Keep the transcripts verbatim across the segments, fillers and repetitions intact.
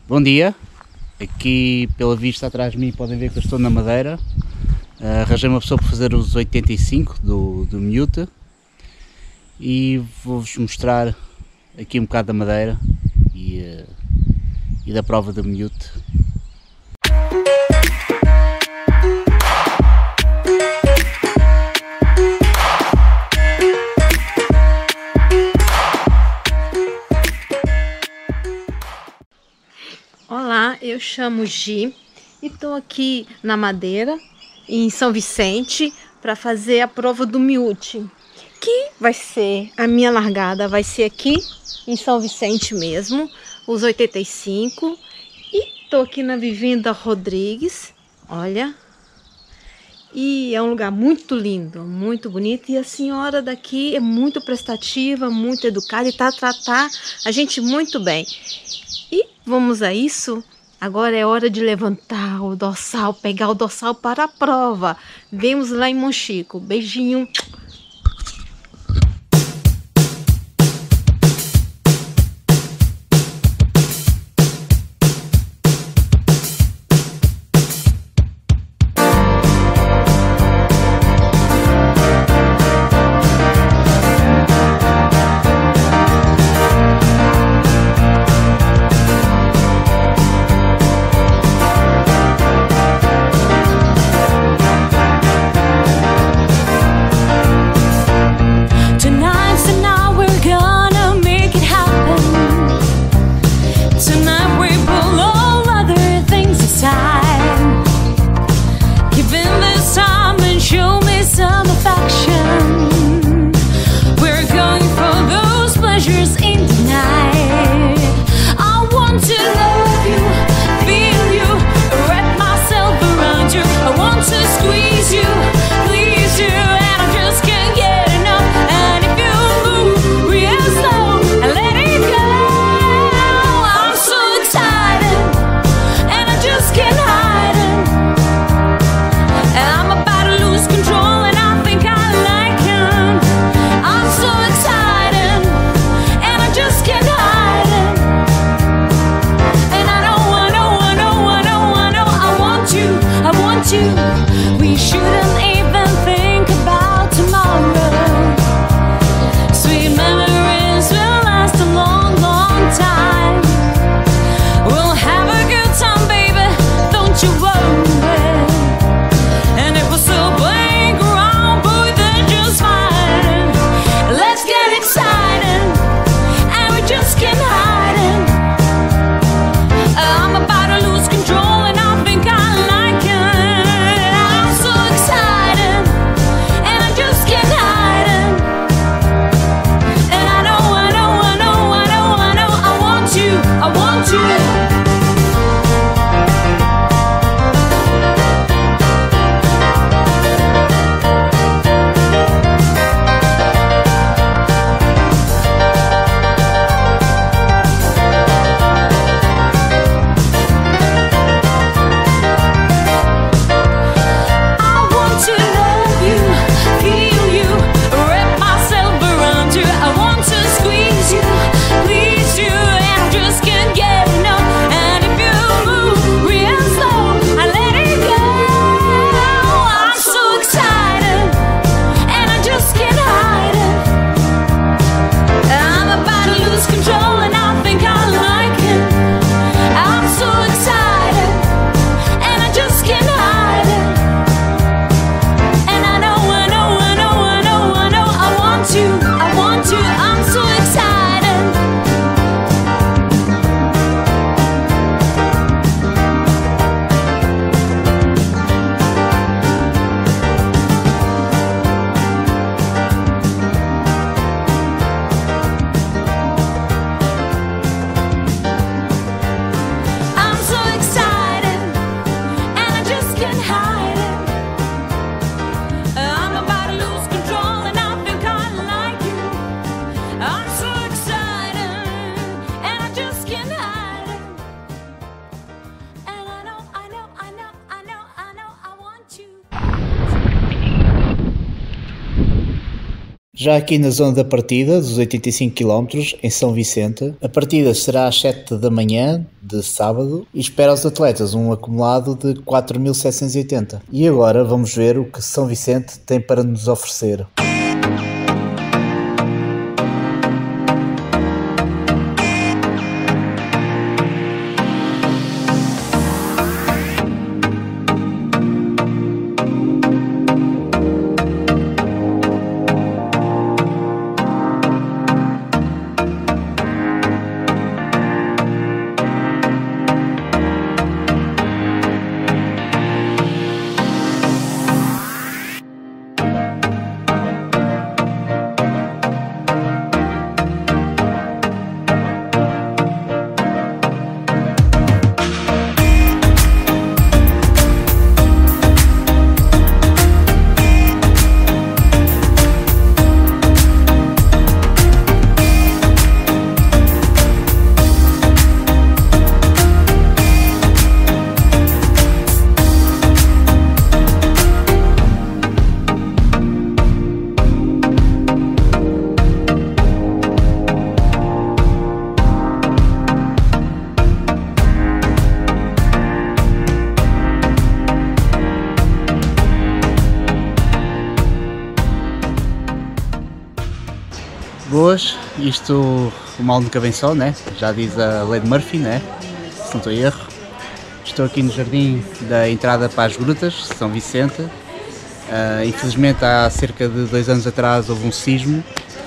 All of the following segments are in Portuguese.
Bom dia, aqui pela vista atrás de mim podem ver que eu estou na Madeira. Uh, arranjei uma pessoa para fazer os oitenta e cinco do, do Mute e vou-vos mostrar aqui um bocado da Madeira e, uh, e da prova do Mute. Olá, eu chamo Gi e estou aqui na Madeira, em São Vicente, para fazer a prova do Mute, que vai ser, a minha largada vai ser aqui em São Vicente mesmo, os oitenta e cinco, e estou aqui na Vivenda Rodrigues, olha, e é um lugar muito lindo, muito bonito, e a senhora daqui é muito prestativa, muito educada e tá tratar a gente muito bem. E vamos a isso. Agora é hora de levantar o dorsal, pegar o dorsal para a prova. Vemos lá em Monchico. Beijinho. We shouldn't even think about tomorrow. Sweet memories will last a long, long time. We'll have a good time, baby, don't you worry. And if we're still playing around, boy, then just fine. Let's get excited, and we just can't hide it. I'm about to lose control, and I think I like it. Please you, and I just can't get enough. Já aqui na zona da partida, dos oitenta e cinco quilómetros, em São Vicente, a partida será às sete da manhã de sábado e espera aos atletas um acumulado de quatro mil setecentos e oitenta. E agora vamos ver o que São Vicente tem para nos oferecer. Boas, isto o mal nunca vem só, né? Já diz a lei de Murphy, né? Se não estou em erro. Estou aqui no jardim da entrada para as grutas, São Vicente. Uh, infelizmente há cerca de dois anos atrás houve um sismo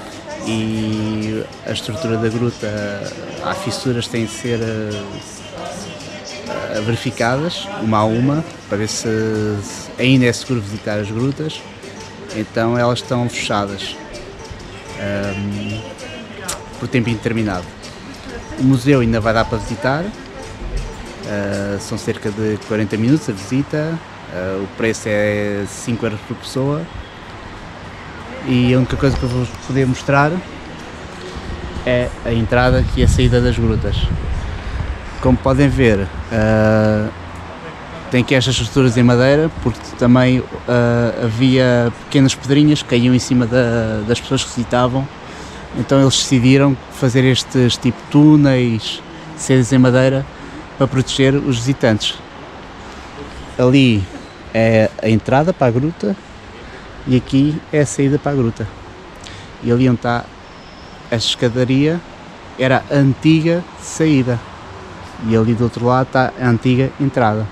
e a estrutura da gruta, há fissuras que têm de ser uh, verificadas, uma a uma, para ver se ainda é seguro visitar as grutas. Então elas estão fechadas. Um, por tempo indeterminado. O museu ainda vai dar para visitar, uh, são cerca de quarenta minutos a visita, uh, o preço é cinco euros por pessoa e a única coisa que eu vou poder mostrar é a entrada e a saída das grutas. Como podem ver, uh, tem aqui estas estruturas em madeira, porque também uh, havia pequenas pedrinhas que caíam em cima da, das pessoas que visitavam, então eles decidiram fazer estes tipo de túneis, sedes em madeira, para proteger os visitantes. Ali é a entrada para a gruta e aqui é a saída para a gruta. E ali onde está esta escadaria era a antiga saída e ali do outro lado está a antiga entrada.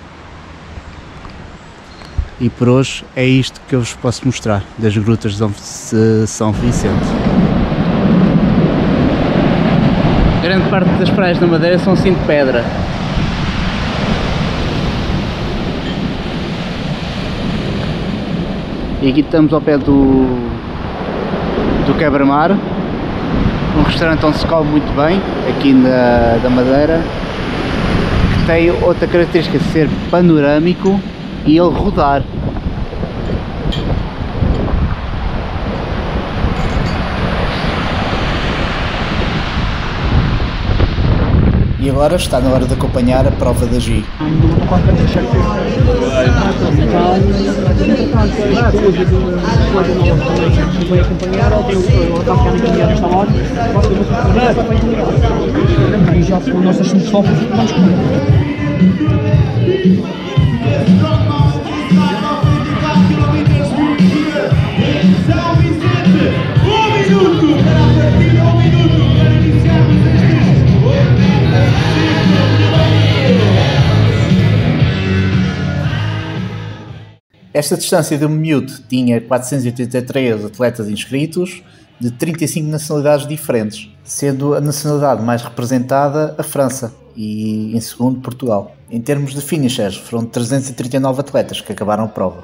E por hoje é isto que eu vos posso mostrar das grutas de São Vicente. Grande parte das praias da Madeira são assim de pedra. E aqui estamos ao pé do, do Quebra-Mar, um restaurante onde se come muito bem, aqui na, da Madeira, que tem outra característica de ser panorâmico e ele rodar. E agora está na hora de acompanhar a prova da G I. Esta distância do Mute tinha quatrocentos e oitenta e três atletas inscritos de trinta e cinco nacionalidades diferentes, sendo a nacionalidade mais representada a França e em segundo Portugal. Em termos de finishers, foram trezentos e trinta e nove atletas que acabaram a prova.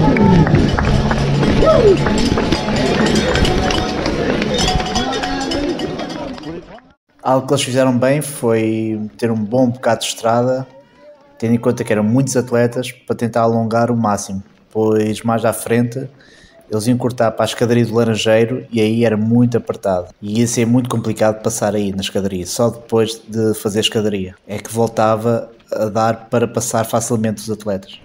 Algo que eles fizeram bem foi ter um bom bocado de estrada, tendo em conta que eram muitos atletas, para tentar alongar o máximo, pois mais à frente eles iam cortar para a escadaria do Laranjeiro e aí era muito apertado e ia ser muito complicado passar aí na escadaria. Só depois de fazer a escadaria é que voltava a dar para passar facilmente os atletas.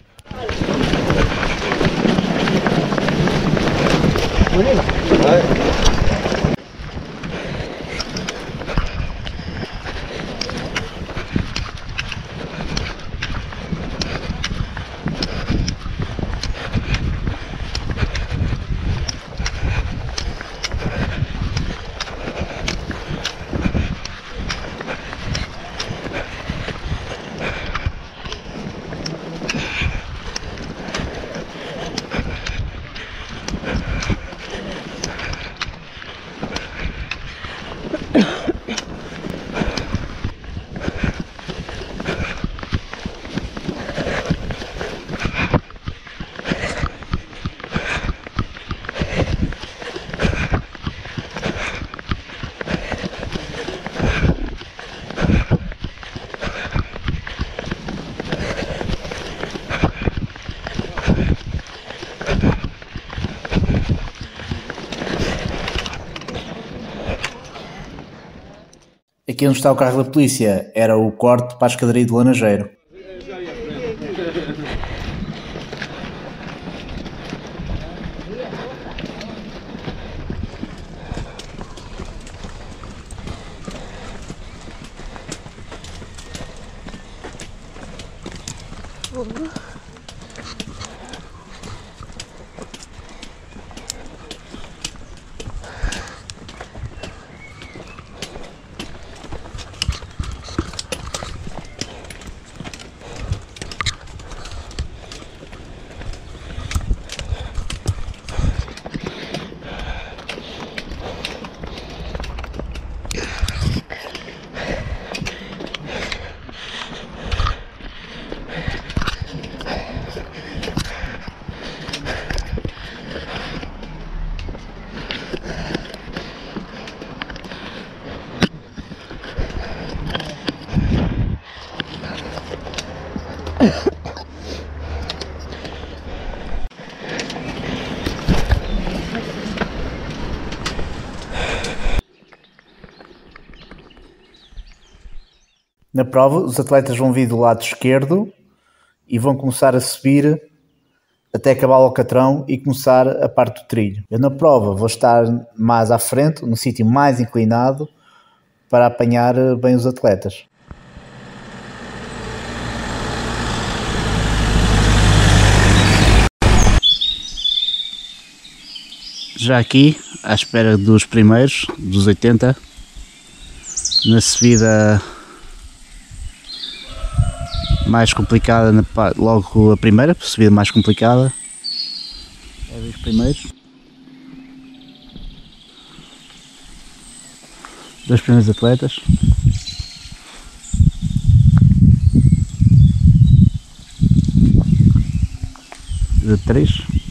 Aqui onde está o carro da polícia era o corte para a escadaria do Laranjeiro. Na prova, os atletas vão vir do lado esquerdo e vão começar a subir até acabar o alcatrão e começar a parte do trilho. Eu na prova vou estar mais à frente, no sítio mais inclinado, para apanhar bem os atletas. Já aqui, à espera dos primeiros, dos oitenta, na subida mais complicada, na, logo a primeira, subida mais complicada, é dos primeiros, dois primeiros atletas. De três.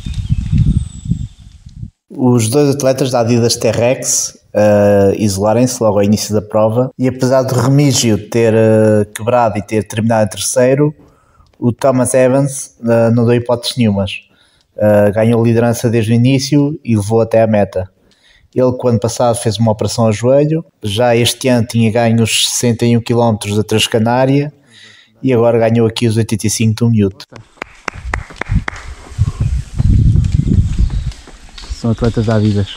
Os dois atletas da Adidas T-Rex uh, isolarem-se logo ao início da prova e apesar do Remígio ter uh, quebrado e ter terminado em terceiro, o Thomas Evans uh, não deu hipóteses nenhumas. Uh, ganhou liderança desde o início e levou até a meta. Ele, quando passado, fez uma operação ao joelho, já este ano tinha ganho os sessenta e um quilómetros da Transcanária e agora ganhou aqui os oitenta e cinco do Mute. São atletas da Adidas.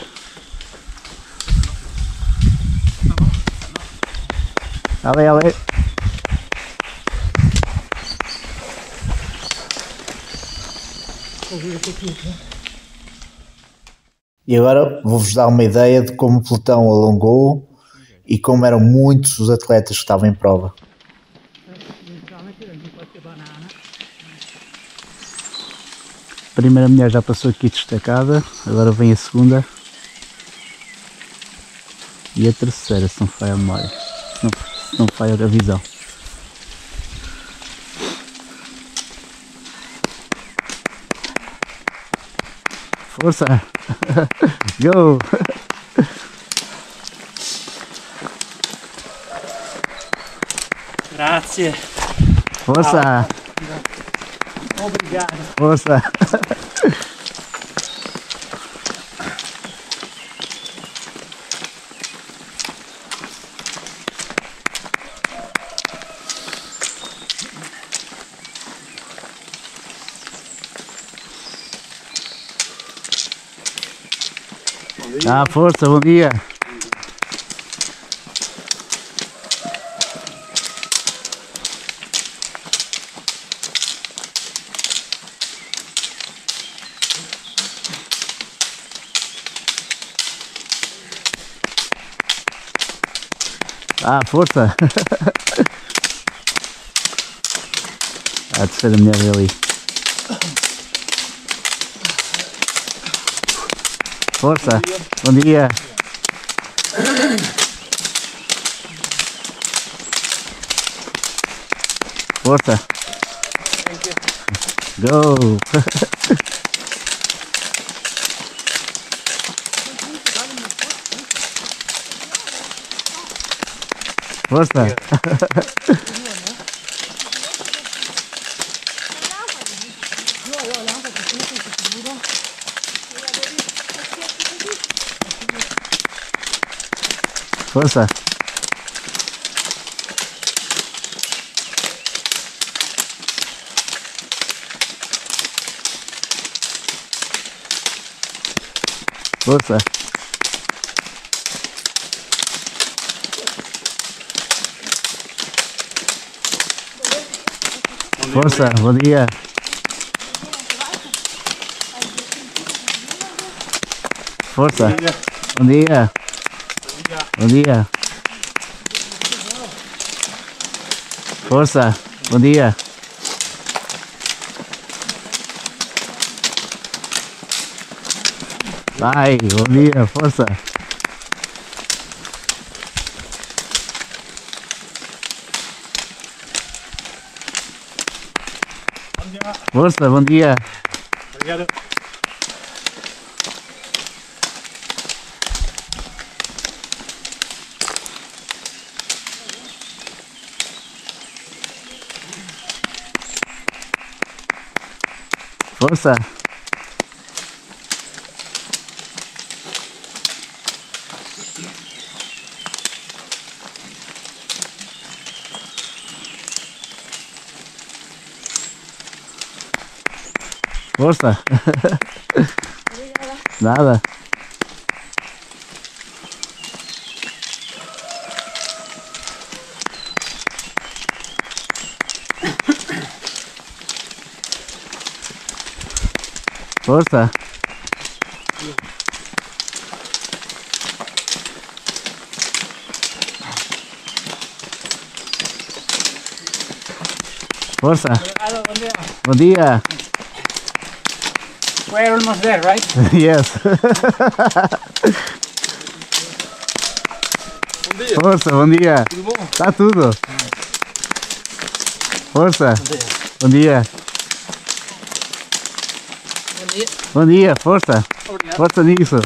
Ale, ale. E agora vou-vos dar uma ideia de como o pelotão alongou e como eram muitos os atletas que estavam em prova. A primeira mulher já passou aqui destacada, agora vem a segunda e a terceira, se não falha a memória, se não, se não falha a visão. Força! Go! Grazie. Força! Obrigado. Força! Ah, força, bom dia! Ah, força! A terceira mulher ali. Força! Bom dia! Força! Go! Força! Força! Força! Força, bom dia! Força! Bom dia! Bom dia! Força! Bom dia! Vai, bom dia, força! Força, bom dia! Obrigado. Força! Força! Nada! Força! Força! Bom dia! We're almost there, right? Yes! Bom dia. Força, bom dia! Tudo bom? Tá tudo! Força! Bom dia! Bom dia. Bom dia, força! Obrigado. Força nisso!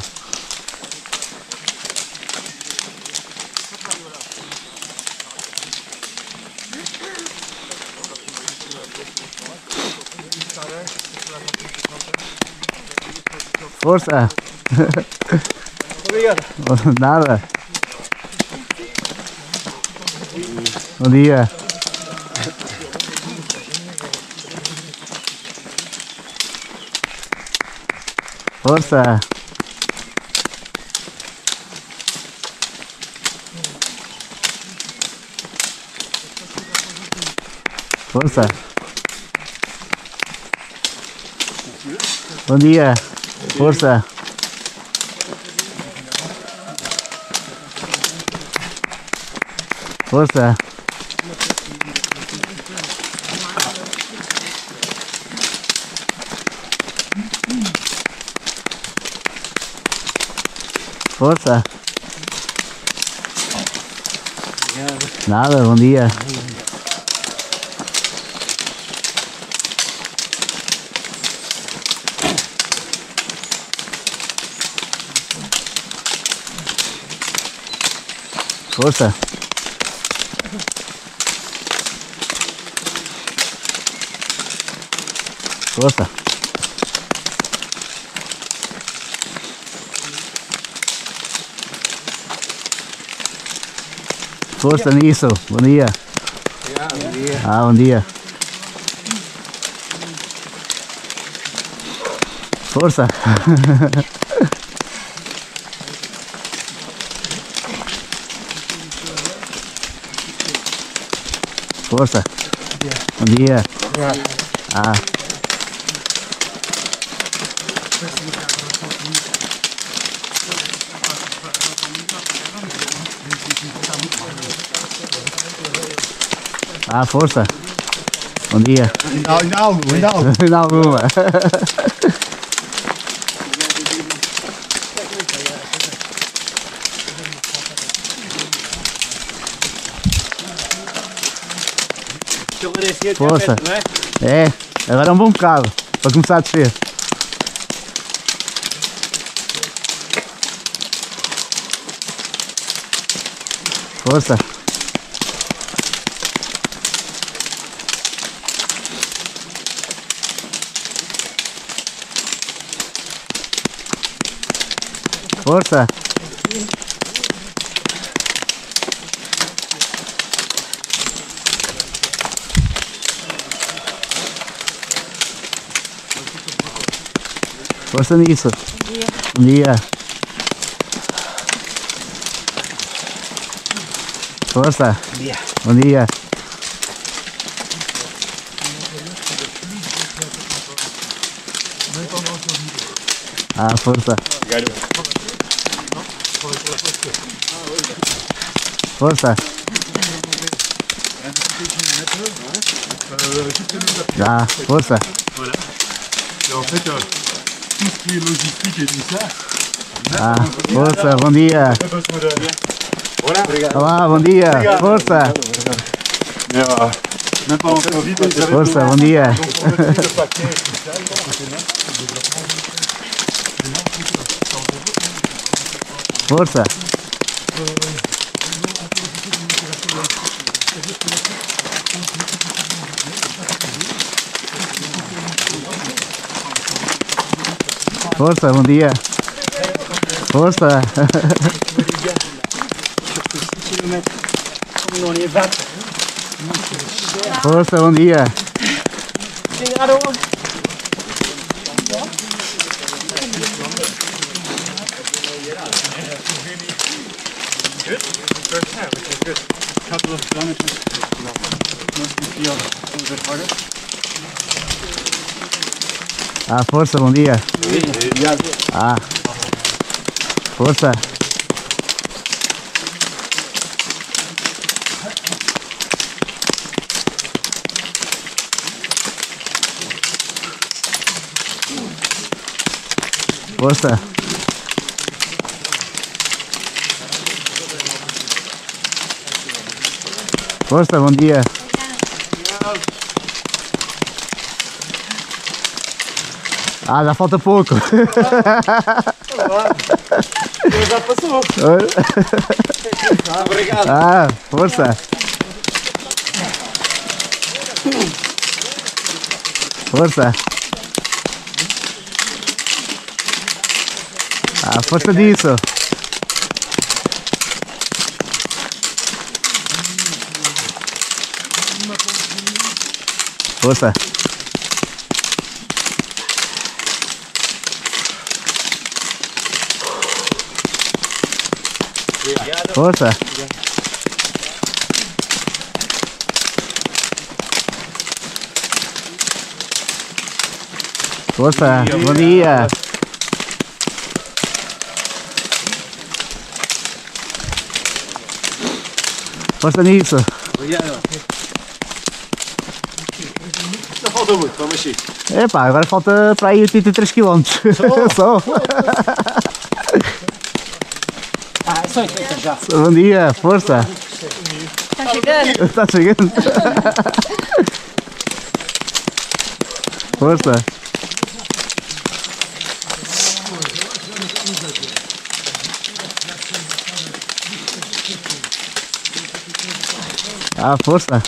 Força! Obrigado. Nada! Bom dia! Força! Força! Bom dia! Força! Força! Força! Nada, bom dia! Força. Força. Força nisso. Bom dia. Bom dia. Ah, bom dia. Força. Força. Bom dia. Ah. Ah, força. Bom dia. Ainda, ainda algo, ainda algo. Ainda alguma. Força. É, agora é um bom bocado para começar a descer. Força. Força. Força nisso. Bom dia. Força. Bom dia. Bom dia. Ah, força. Força. Ah, força. Et en fait, euh, tout ce qui est logistique et tout ça. Ah, força, bom dia. Voilà. Olá, bom dia. Força. Mais euh, même pas encore vite, on savait Força, bom dia. donc on a mis le paquet et tout ça, et forcément, Força. Força, bom dia. Força. Força, bom dia. couple of kilometers. Ah, força, bom dia. Ah, força. Força. Força, bom dia. Ah, já falta pouco. Já passou. Obrigado. Ah, força. Força. Ah, força disso. Força. Força. Força. Bom dia. Força nisso. Obrigado. Não falta muito, vamos mexer. Epá, agora falta para aí oitenta e três quilómetros. Só. Ah, é só isso já. Bom dia, força. Tá chegando? Está chegando? Força. Ah, força.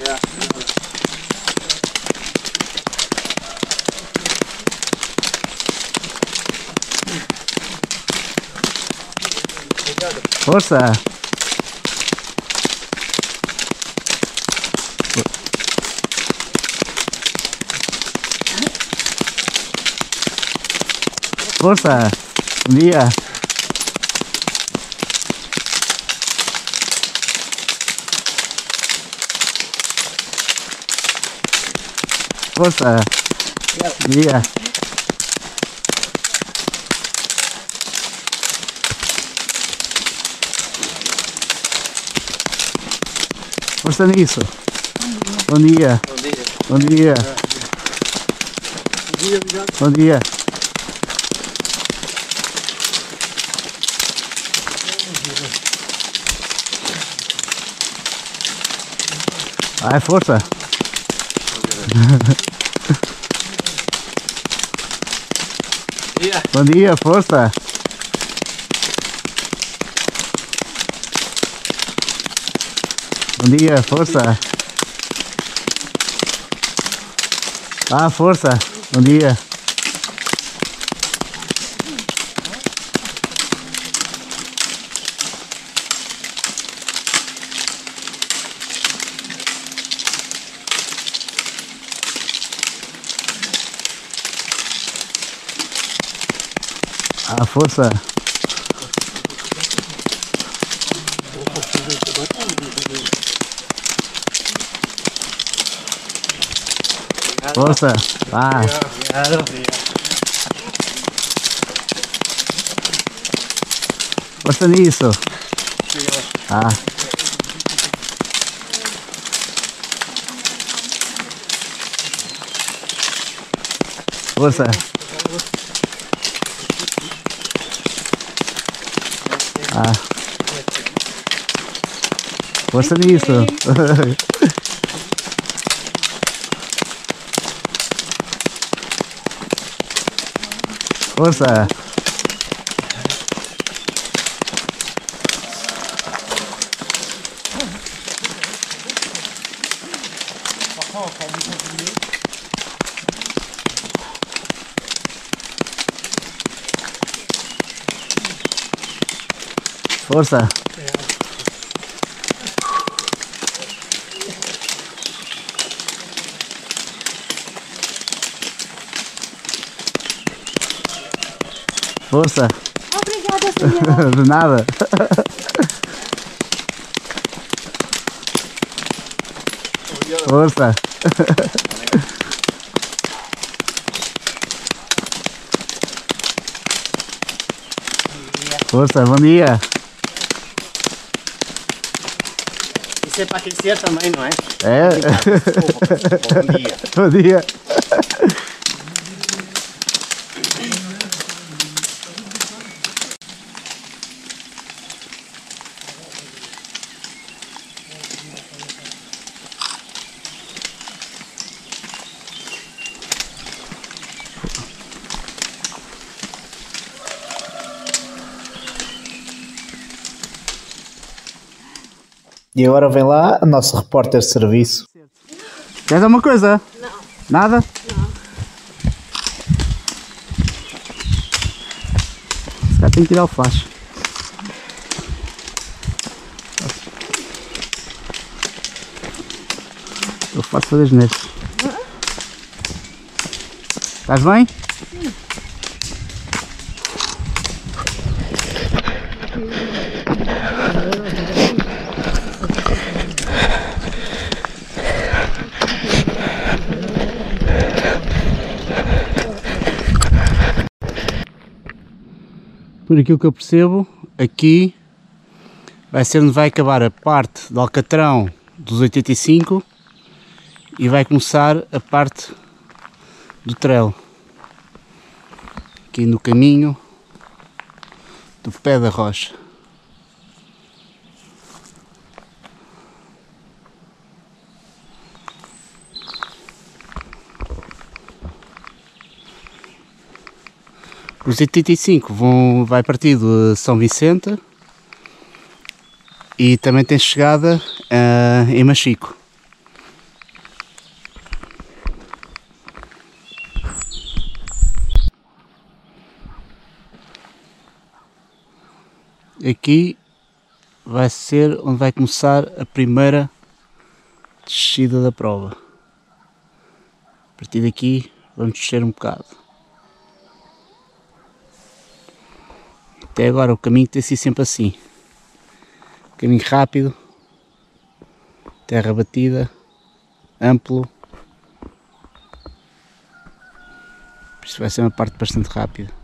Força. Força. Bom dia. Força. Bom dia. Força nisso. Bom dia. Bom dia. Bom dia. Vai, força. Bom dia, força. Bom dia, força. Ah, força. Bom dia. Ah, força. Força. Ah. Força nisso. Ah. Força. Ah. Força nisso. Força. Força. Força. Obrigada, senhor. De nada. Força. Força, bom dia. Isso é para aquecer também, não é? É? Bom dia. Bom dia. E agora vem lá a nossa repórter de serviço. Queres alguma coisa? Não. Nada? Não. Se calhar tem que tirar o flash. Eu faço fazer geneiro. Estás bem? Sim. Por aquilo que eu percebo, aqui vai ser onde vai acabar a parte do alcatrão dos oitenta e cinco e vai começar a parte do trelo, aqui no caminho do pé da rocha. Os oitenta e cinco vão, vai partir de São Vicente e também tem chegada uh, em Machico. Aqui vai ser onde vai começar a primeira descida da prova. A partir daqui vamos descer um bocado. Até agora o caminho tem sido sempre assim. Caminho rápido, terra batida, amplo. Isto vai ser uma parte bastante rápida.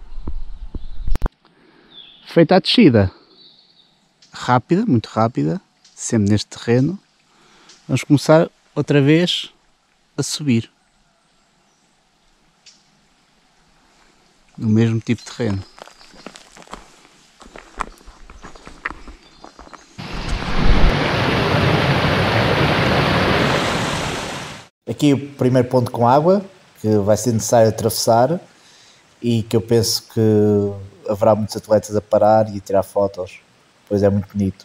Feita a descida, rápida, muito rápida, sempre neste terreno, vamos começar outra vez a subir. No mesmo tipo de terreno. Aqui o primeiro ponto com água, que vai ser necessário atravessar e que eu penso que haverá muitos atletas a parar e a tirar fotos, pois é muito bonito.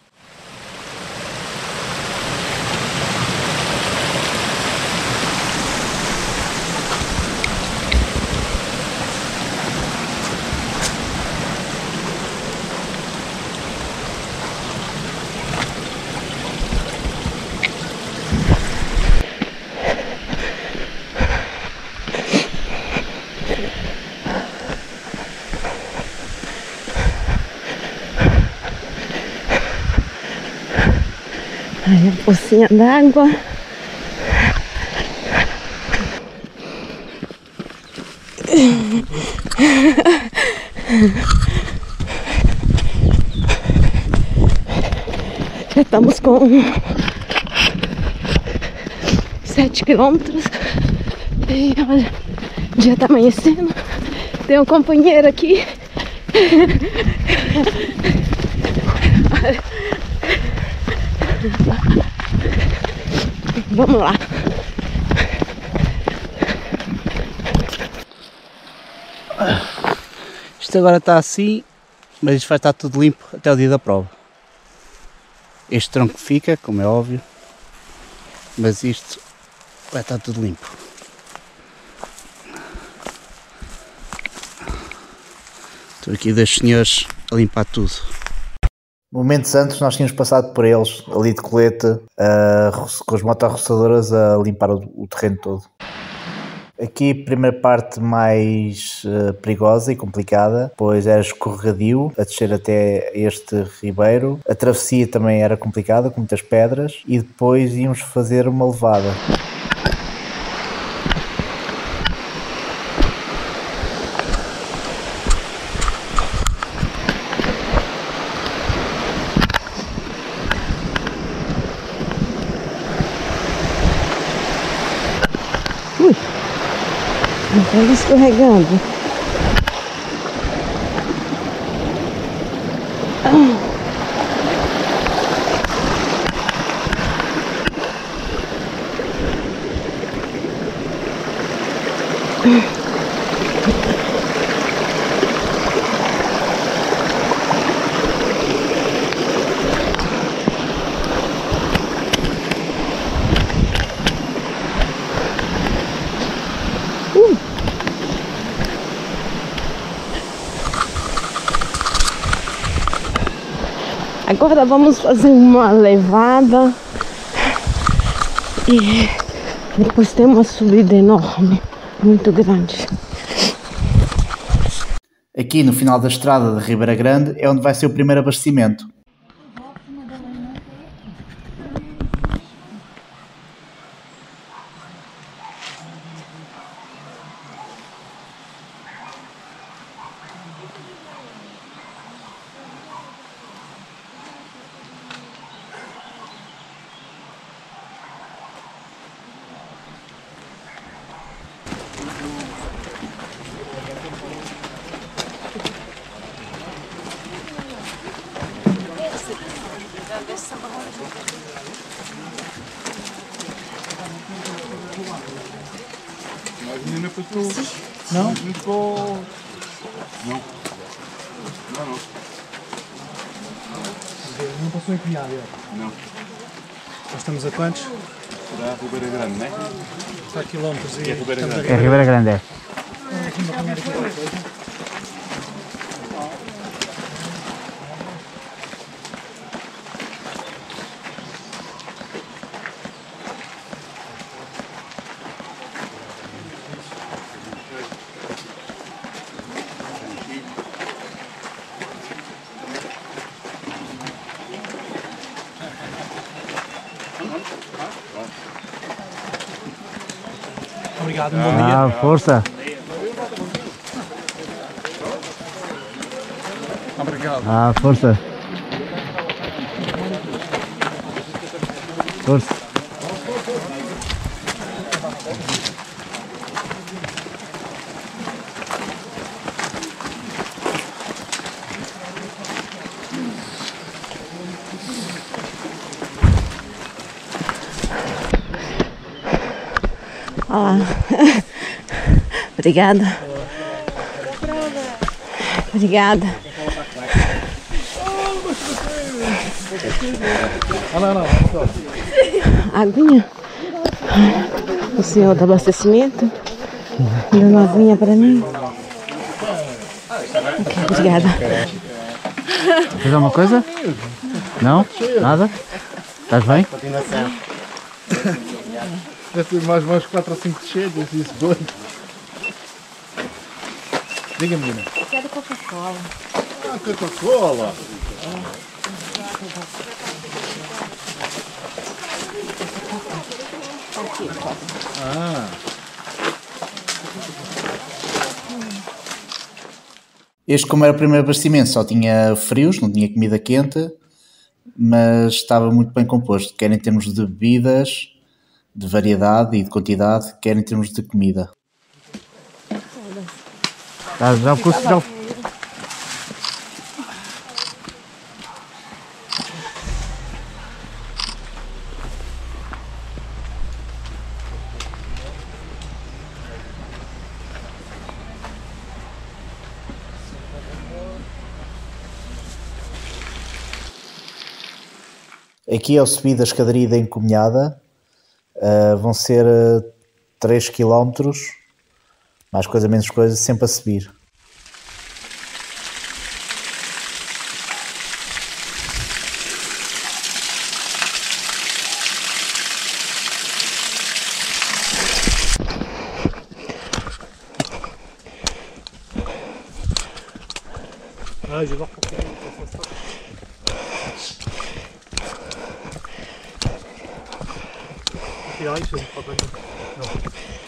Aí a pocinha d'água. Já estamos com sete quilômetros. E olha, o dia tá amanhecendo. Tem um companheiro aqui. Vamos lá. Isto agora está assim, mas isto vai estar tudo limpo até o dia da prova. Este tronco fica, como é óbvio, mas isto vai estar tudo limpo. Estou aqui dois senhores a limpar tudo. Momentos antes nós tínhamos passado por eles, ali de colete, uh, com as motorroçadoras a limpar o, o terreno todo. Aqui a primeira parte mais uh, perigosa e complicada, pois era escorregadio, a descer até este ribeiro. A travessia também era complicada, com muitas pedras, e depois íamos fazer uma levada. Olha escorregando. Agora vamos fazer uma levada e depois tem uma subida enorme, muito grande. Aqui no final da estrada de Ribeira Grande é onde vai ser o primeiro abastecimento. Imagine une photo. Non. Jusqu'au... Non. Non, non. Não passou em Cunhado, Não. Nós estamos a quantos? Será a Ribeira Grande, não é? Está a quilómetros e É Ribeira estamos Grande. a É Ribeira Grande, é. Vamos aqui me apanhar aqui qualquer coisa. Obrigado, um bom dia. Ah, força. Obrigado. Ah, força. Força. Olá. Obrigada. Obrigada. Aguinha? O senhor do abastecimento? Dando uma aguinha para mim? Ok, obrigada. Fez alguma coisa? Não? Nada? Estás bem? Continuação. Deve ter mais mais quatro ou cinco cheias, isso dois. Diga, menina. Eu quero Coca-Cola. Ah, Coca-Cola. Ah. Este, como era o primeiro abastecimento, só tinha frios, não tinha comida quente, mas estava muito bem composto, quer em termos de bebidas, de variedade e de quantidade, quer em termos de comida. Já, já, já, Aqui ao subir da escadaria da Encominhada, uh, vão ser uh, três quilómetros, mais coisa menos coisa, sempre a subir. Ah, je vais voir. Il arrive, ça ne fera pas bien. Non.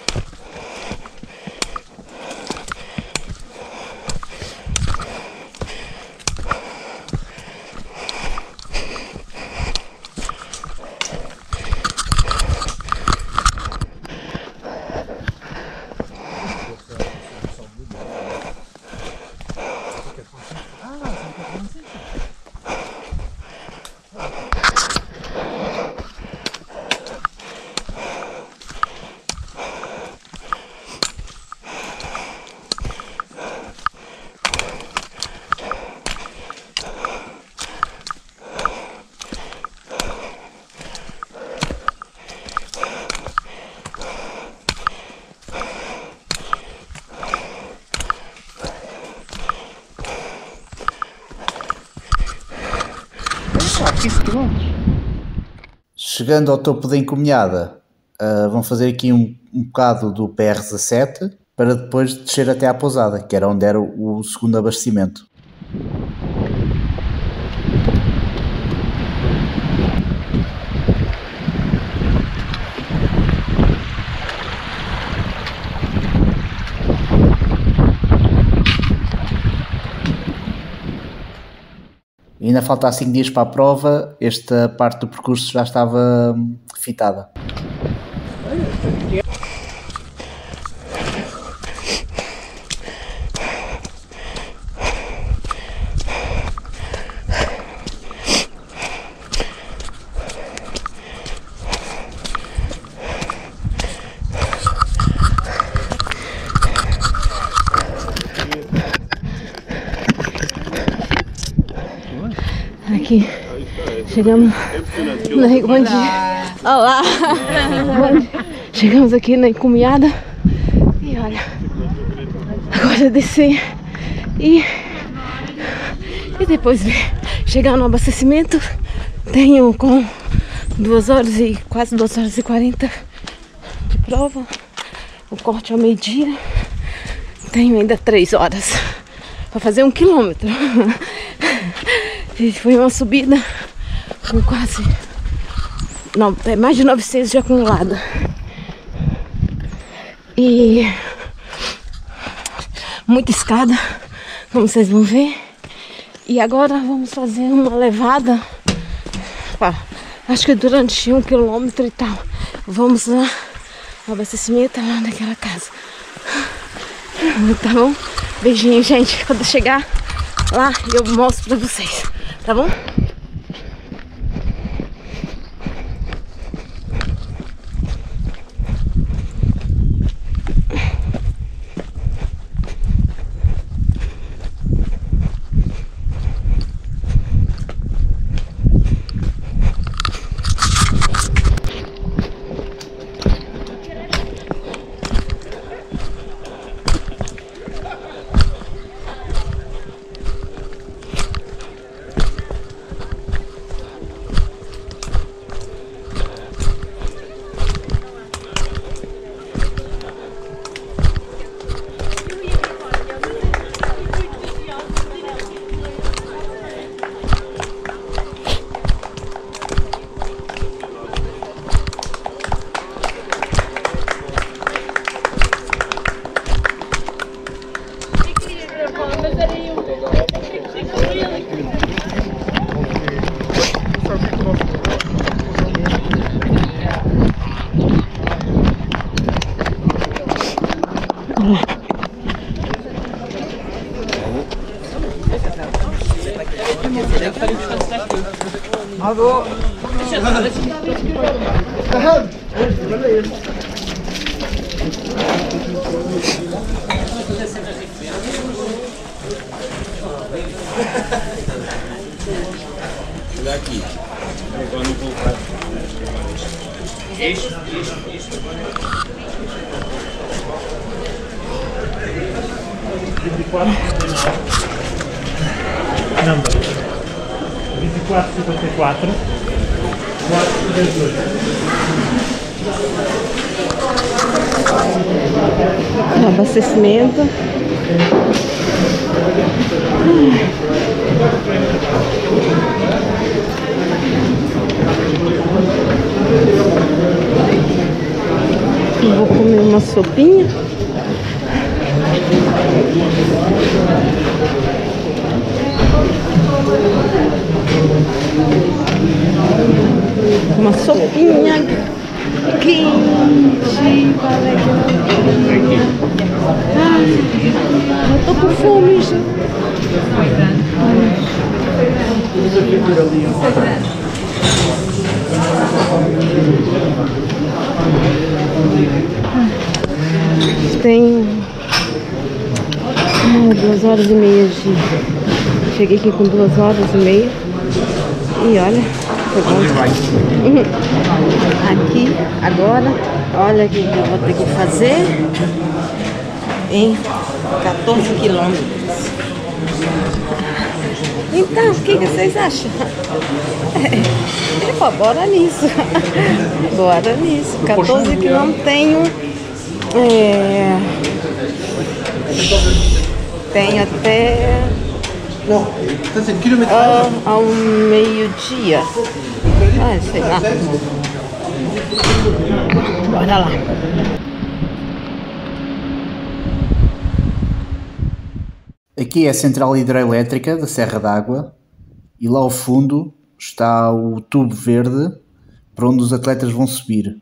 Chegando ao topo da Encominhada, uh, vão fazer aqui um, um bocado do P R dezassete para depois descer até à pousada, que era onde era o, o segundo abastecimento. E ainda falta cinco dias para a prova, esta parte do percurso já estava fitada. Aqui. Chegamos na... Bom dia. Olá. Bom dia. Chegamos aqui na encomiada. E olha, agora descer e, e depois ver. Chegar no abastecimento. Tenho com duas horas e quase duas horas e quarenta de prova. O corte ao meio-dia. Tenho ainda três horas para fazer um quilômetro. Foi uma subida com quase não, é mais de novecentos de acumulada. E muita escada, como vocês vão ver. E agora vamos fazer uma levada. Pá, acho que durante um quilômetro e tal. Vamos lá, o abastecimento lá naquela casa. Tá bom? Beijinho, gente. Quando chegar lá, eu mostro pra vocês. Tá bom? Number vinte e quatro, cinquenta e quatro, quatro, três, dois. Abastecimento. Eu vou comer uma sopinha. Uma sopinha quente. Ah, eu tô com fome, gente. Tem ah, duas horas e meia de... Cheguei aqui com duas horas e meia. E olha, foi bom. Aqui, agora, olha o que eu vou ter que fazer em quatorze quilômetros. Então, o que, que vocês acham? É, pô, bora nisso. Bora nisso. quatorze quilômetros tenho. É, tenho até. Não, está a dizer quilômetro. Ao, ao meio-dia. Ah, sei lá. Bora lá. Aqui é a central hidroelétrica da Serra d'Água e lá ao fundo está o tubo verde para onde os atletas vão subir.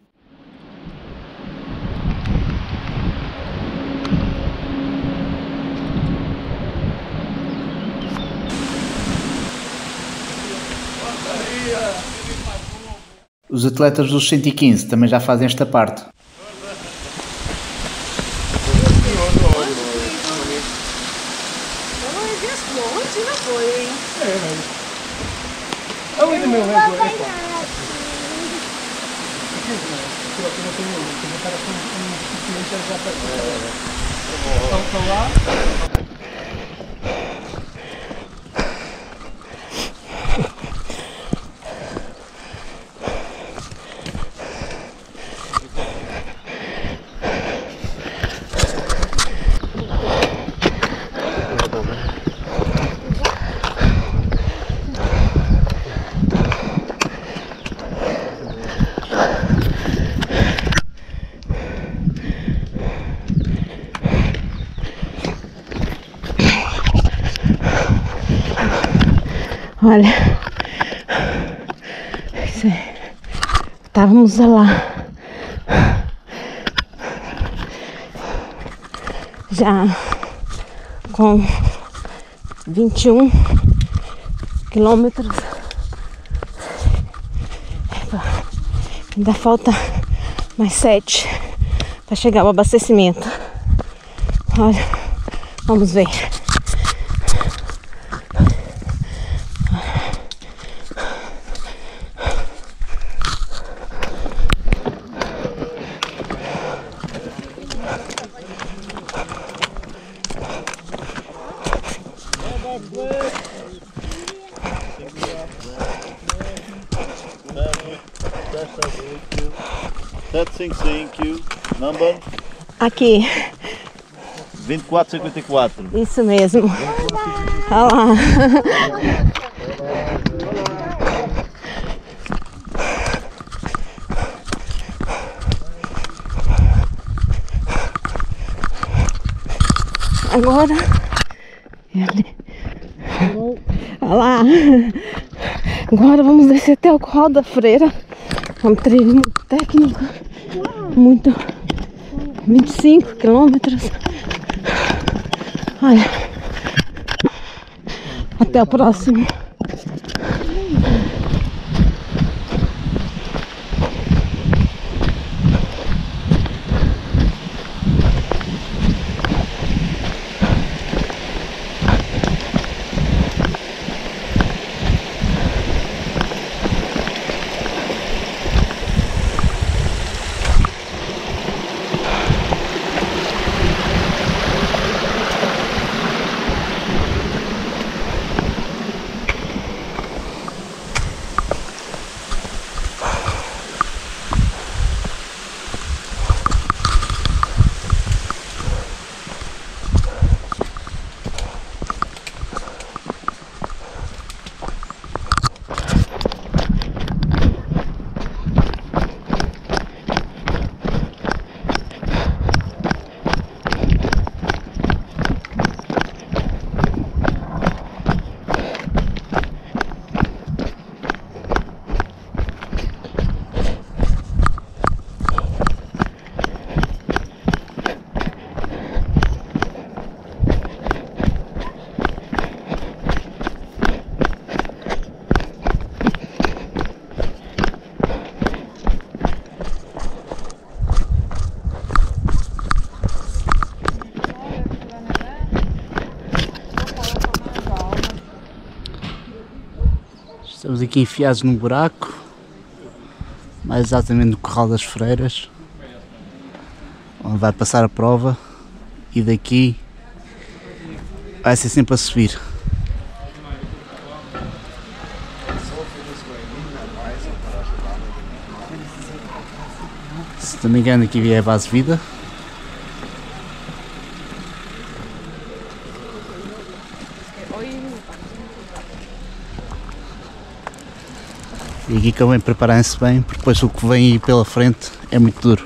Os atletas dos cento e quinze também já fazem esta parte. Ali no meu lado, é pá. Estão lá. Olha, isso é. Estávamos lá já com vinte e um quilômetros. Ainda falta mais sete para chegar ao abastecimento. Olha, vamos ver. sete cinco cinco, number Aqui, vinte e quatro cinquenta e quatro. isso mesmo. Olha lá. Agora, olha lá. Agora vamos descer até o Curral da Freira. É um trilho muito técnico, muito, vinte e cinco quilômetros. Olha, até o próximo. Estamos aqui enfiados num buraco, mais exatamente no Curral das Freiras, onde vai passar a prova, e daqui vai ser sempre a subir. Se não me engano, aqui é a base vida. E aqui convém prepararem-se bem, porque depois o que vem aí pela frente é muito duro.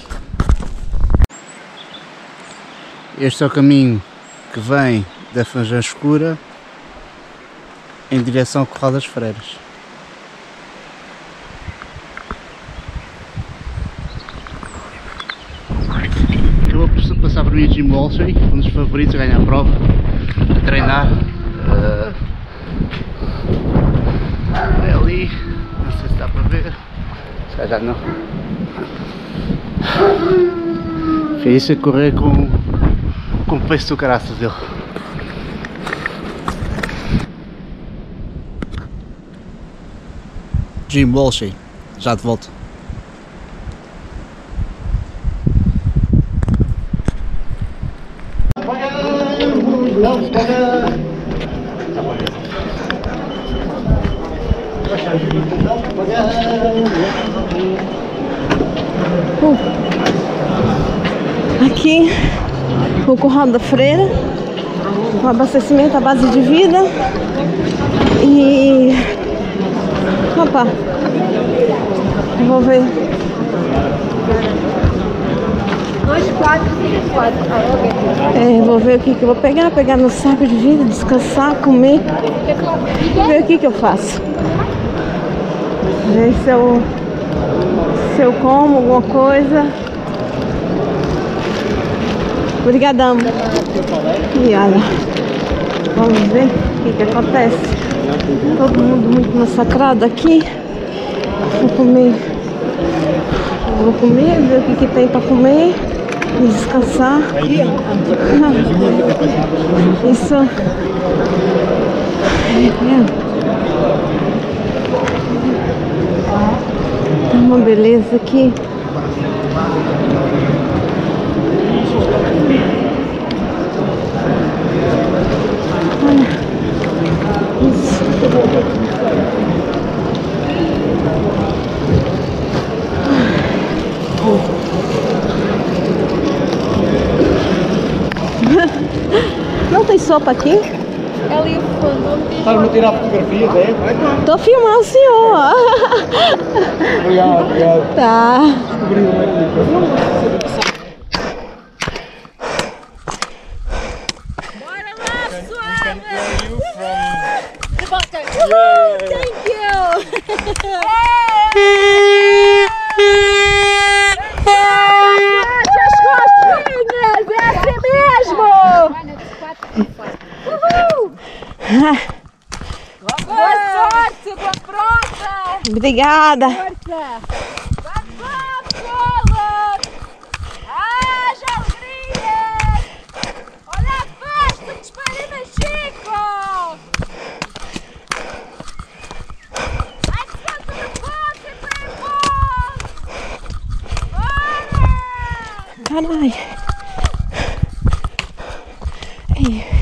Este é o caminho que vem da Fangã Escura em direção ao Curral das Freiras. Acabou por passar por mim Jim Walshy, um dos favoritos a ganhar a prova, a treinar. Uh, é ali. Não sei se dá para ver, se calhar não. Fez isso a correr com, com o peso do caraças dele. Jim Walsh, já de volta. Uh, aqui o Curral da Freira, o abastecimento à base de vida. E opa, vou ver. dois, quatro, cinco, quatro. É, vou ver o que, que eu vou pegar, pegar meu saco de vida, descansar, comer, ver o que, que eu faço. Ver se eu, se eu como alguma coisa. Obrigadão. Obrigada. Vamos ver o que, que acontece. Todo mundo muito massacrado aqui. Vou comer. Vou comer, ver o que, que tem para comer. E descansar. Isso. Tá uma beleza aqui. Olha. Isso. Não tem sopa aqui? É ali o fundo. Estás-me a tirar fotografias, é? Tô filmando o senhor. Obrigado, obrigado. Tá. Descobri o meio. Bora lá, pessoal! The bottom. Woohoo! Thank you! As costinhas! É assim mesmo! Uhul! Boa sorte, boa prova! Obrigada! Força! Vamos lá, pessoal! Haja alegria! Olha a festa que espalha Chico! Ai, pessoal, tudo bom? Sempre é bom! Bora! Caralho! Ei.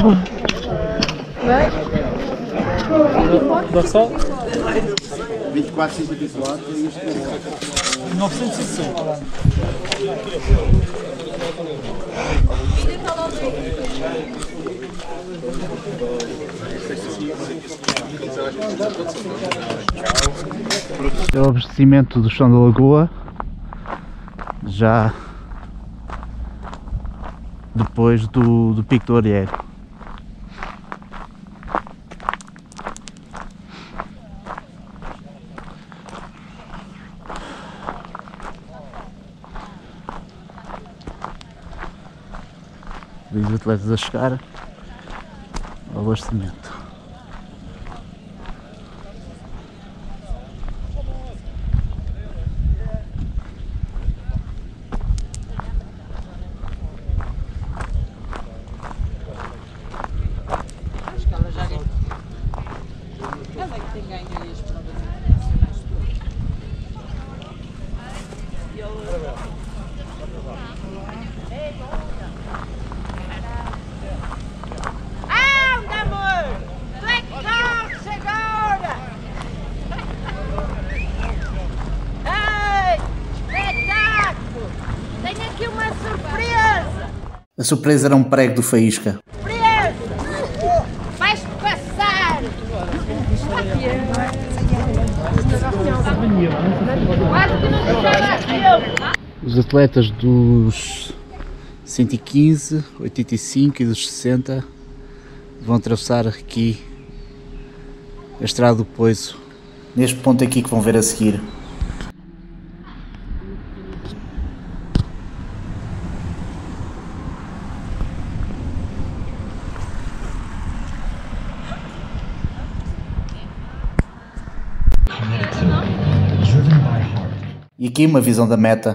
Dá só? vinte e quatro, cinquenta e quatro e isto é novecentos e sessenta. É o abastecimento do chão da lagoa, já depois do, do Pico do Arieiro. Os atletas a chegar ao abastecimento. A surpresa era um prego do Faísca. Vais passar! Quase que não deixava aquilo! Os atletas dos cento e quinze, oitenta e cinco e dos sessenta vão atravessar aqui a Estrada do Poiso. Neste ponto aqui que vão ver a seguir. E aqui uma visão da meta.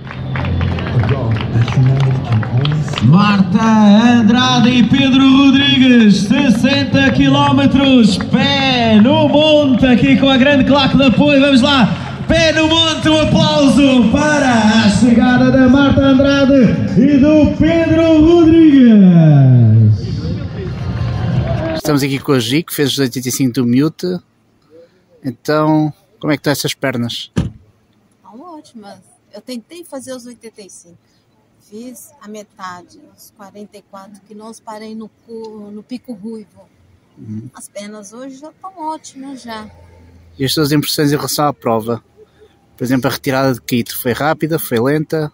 Marta Andrade e Pedro Rodrigues, sessenta quilómetros, pé no monte, aqui com a grande claque de apoio. Vamos lá, pé no monte, um aplauso para a chegada da Marta Andrade e do Pedro Rodrigues. Estamos aqui com a Gi, que fez os oitenta e cinco do Mute. Então, como é que estão essas pernas? Estão ótimas. Eu tentei fazer os oitenta e cinco. Fiz a metade, os quarenta e quatro que nós parei no, no Pico Ruivo. Uhum. As pernas hoje já estão ótimas já. E as suas impressões em relação à prova? Por exemplo, a retirada de kit foi rápida, foi lenta?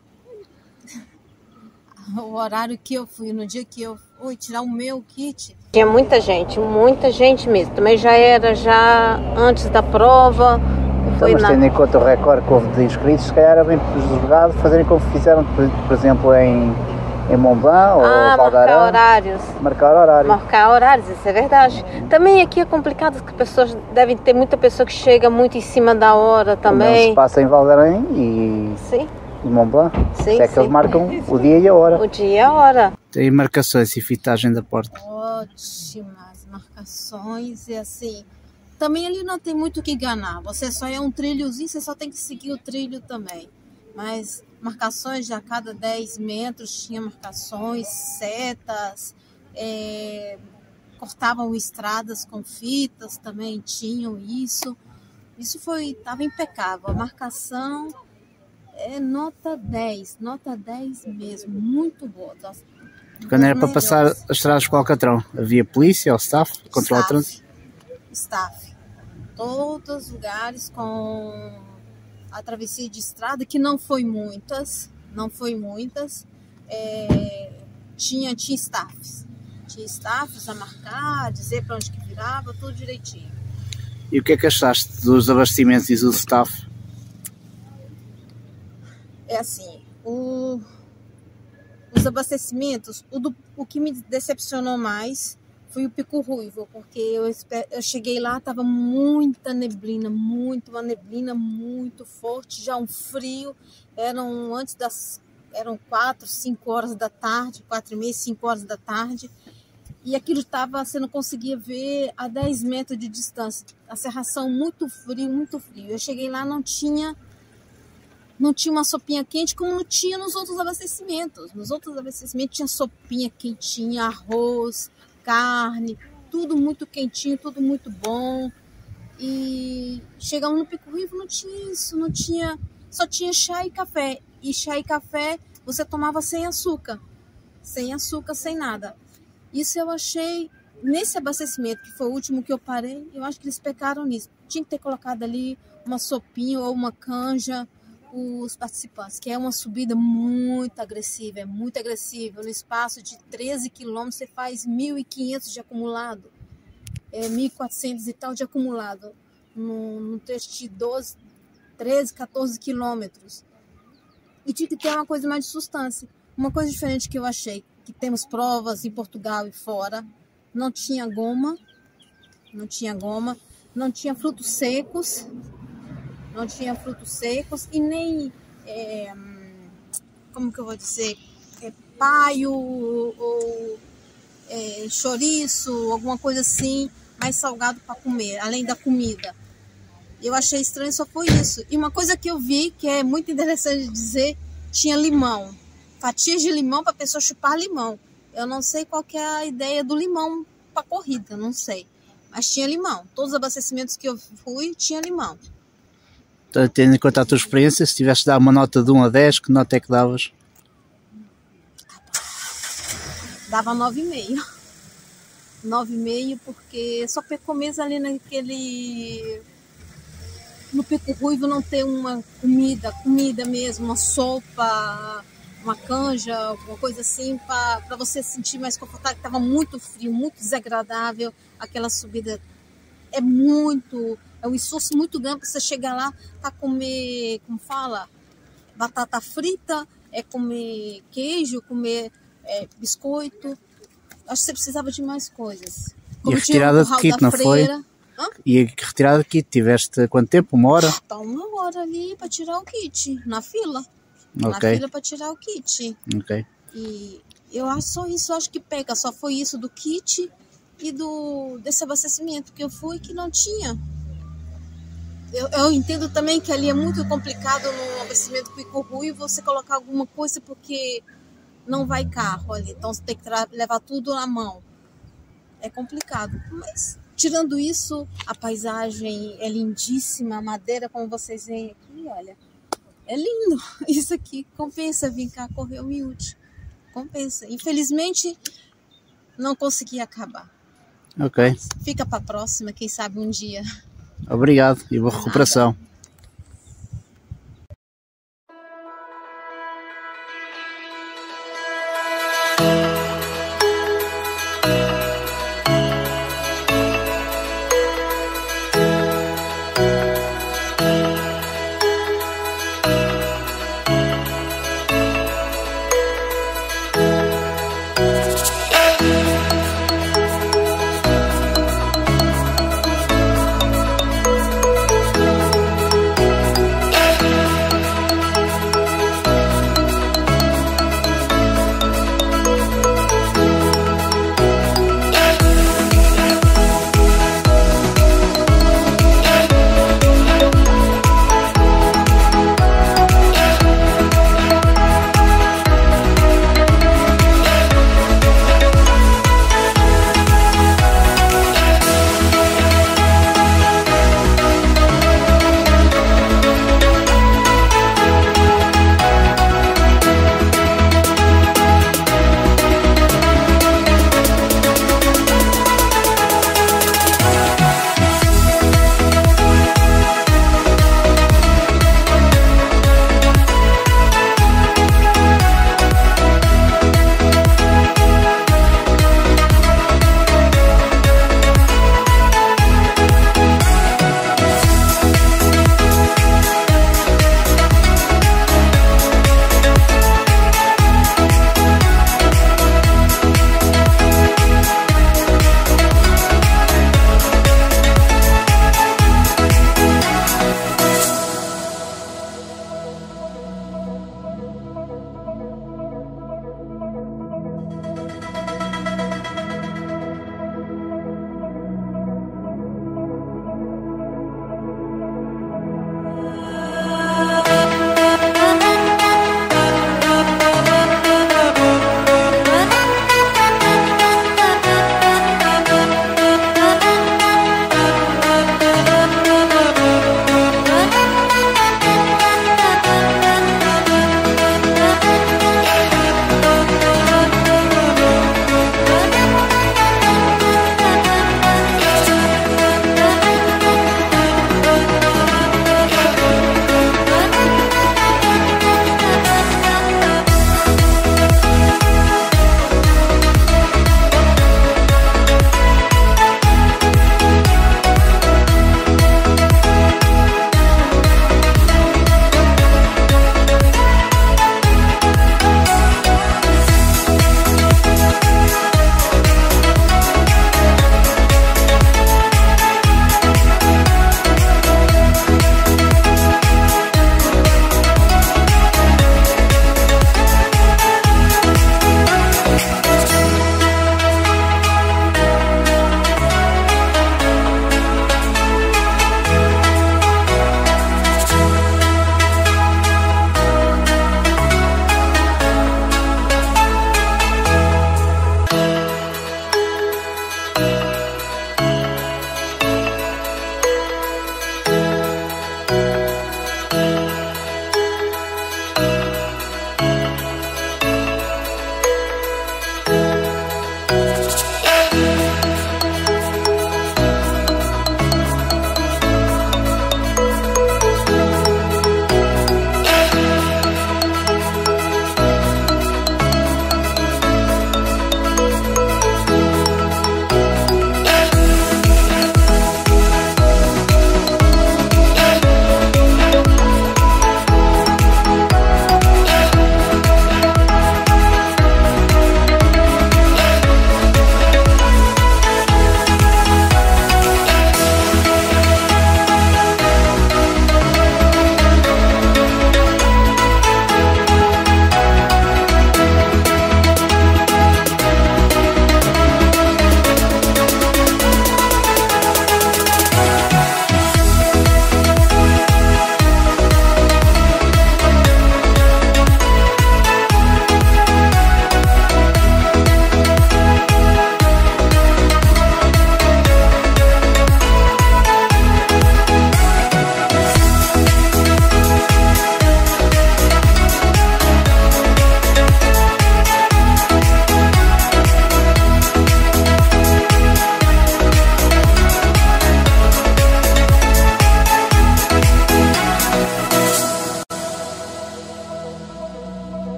O horário que eu fui, no dia que eu fui tirar o meu kit, tinha muita gente, muita gente mesmo. Também já era já antes da prova. Então, mas tendo em conta o recorde que houve de inscritos, se calhar era bem jogado fazerem como fizeram, por, por exemplo, em, em Mont Blanc ou ah, Valdarã. Marcar horários. Marcar horários. Marcar horários, isso é verdade. Também aqui é complicado, que pessoas devem ter muita pessoa que chega muito em cima da hora também. Não se passa em Valdarã e, sim. e Mont Blanc. Sim, se é sim. que eles marcam o dia e a hora. O dia e a hora. Tem marcações e fitagem da porta. Ótimas marcações e assim... Também ali não tem muito o que enganar, você só é um trilhozinho, você só tem que seguir o trilho também. Mas marcações de a cada dez metros, tinha marcações, setas, é, cortavam estradas com fitas, também tinham isso. Isso foi, estava impecável, a marcação é nota dez, nota dez mesmo, muito boa. Quando era para passar as estradas com o Alcatrão, havia polícia ou staff para controlar o trânsito? Staff. Todos os lugares com a travessia de estrada, que não foi muitas, não foi muitas, é, tinha, tinha staffs. Tinha staffs a marcar, a dizer para onde que virava, tudo direitinho. E o que é que achaste dos abastecimentos e do staff? É assim, o, os abastecimentos, o, do, o que me decepcionou mais foi o Pico Ruivo, porque eu, eu cheguei lá, estava muita neblina, muito, uma neblina muito forte, já um frio, eram antes das, eram quatro, cinco horas da tarde, quatro e meia, cinco horas da tarde, e aquilo estava, você não conseguia ver a dez metros de distância, a serração muito frio, muito frio. Eu cheguei lá, não tinha, não tinha uma sopinha quente como não tinha nos outros abastecimentos, nos outros abastecimentos tinha sopinha quentinha, arroz, carne, tudo muito quentinho, tudo muito bom. E chegamos no Pico Ruivo, não tinha isso, não tinha, só tinha chá e café. E chá e café você tomava sem açúcar, sem açúcar, sem nada. Isso eu achei, nesse abastecimento, que foi o último que eu parei, eu acho que eles pecaram nisso. Tinha que ter colocado ali uma sopinha ou uma canja, os participantes, que é uma subida muito agressiva, é muito agressiva. No espaço de treze quilômetros você faz mil e quinhentos de acumulado, é, mil e quatrocentos e tal de acumulado, no, no trecho de doze, treze, quatorze quilômetros. E tinha que ter uma coisa mais de substância. Uma coisa diferente que eu achei, que temos provas em Portugal e fora, não tinha goma, não tinha goma, não tinha frutos secos, não tinha frutos secos e nem, é, como que eu vou dizer, é, paio ou é, chouriço, alguma coisa assim, mais salgado para comer, além da comida. Eu achei estranho, só foi isso. E uma coisa que eu vi, que é muito interessante de dizer, tinha limão. Fatias de limão para a pessoa chupar limão. Eu não sei qual que é a ideia do limão para corrida, não sei. Mas tinha limão. Todos os abastecimentos que eu fui, tinha limão. Então, tendo em conta a tua experiência, se tivesse de dar uma nota de um a dez, que nota é que davas? Dava nove vírgula cinco. nove vírgula cinco porque só pecou mesmo ali naquele... No Pico Ruivo não ter uma comida, comida mesmo, uma sopa, uma canja, alguma coisa assim, para você se sentir mais confortável. Estava muito frio, muito desagradável. Aquela subida é muito, é um esforço muito grande para você chegar lá, tá comer, como fala, batata frita, é comer queijo, comer é, biscoito. Acho que você precisava de mais coisas. Como e a retirada de kit, não foi? Hã? E a retirada de kit, tiveste quanto tempo? Uma hora? Tá uma hora ali para tirar o kit, na fila. Okay. Na fila para tirar o kit. Ok. E eu acho só isso, acho que pega. Só foi isso do kit e do, desse abastecimento que eu fui que não tinha. Eu, eu entendo também que ali é muito complicado no abastecimento do Pico Ruivo você colocar alguma coisa porque não vai carro ali. Então você tem que levar tudo na mão. É complicado, mas... Tirando isso, a paisagem é lindíssima, a madeira, como vocês veem aqui, olha, é lindo. Isso aqui compensa vir cá correr o Miúde, compensa. Infelizmente, não consegui acabar. Ok. Mas fica para a próxima, quem sabe um dia. Obrigado e boa recuperação.